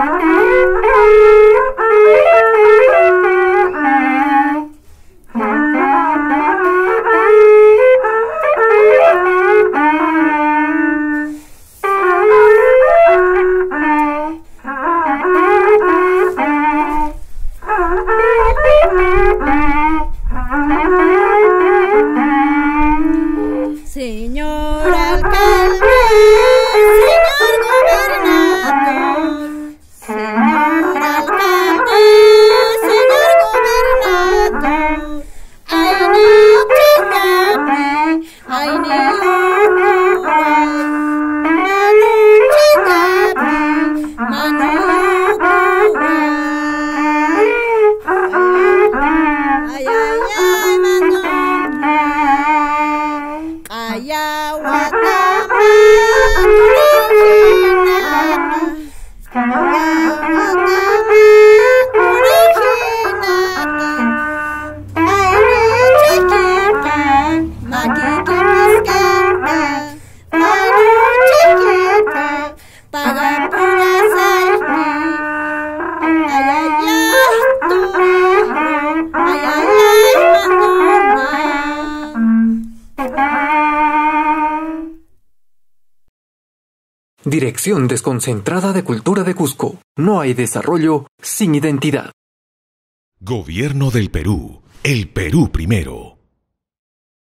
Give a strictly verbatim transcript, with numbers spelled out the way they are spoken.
Señor alcalde, señor gobernador, señor alcalde, señor gobernador, ay ni chingame, ay ni yuguay, manu chingame, manu yuguay, ay ay ay manu. Ayawatama, Kurashinata, Ayawatama, Kurashinata, Ayri chiquita, maquiquimiscata, Manu chiquita, paga pura salti, ay ay ay, turero, ay ay ay, manuna. Dirección Desconcentrada de Cultura de Cusco. No hay desarrollo sin identidad. Gobierno del Perú. El Perú primero.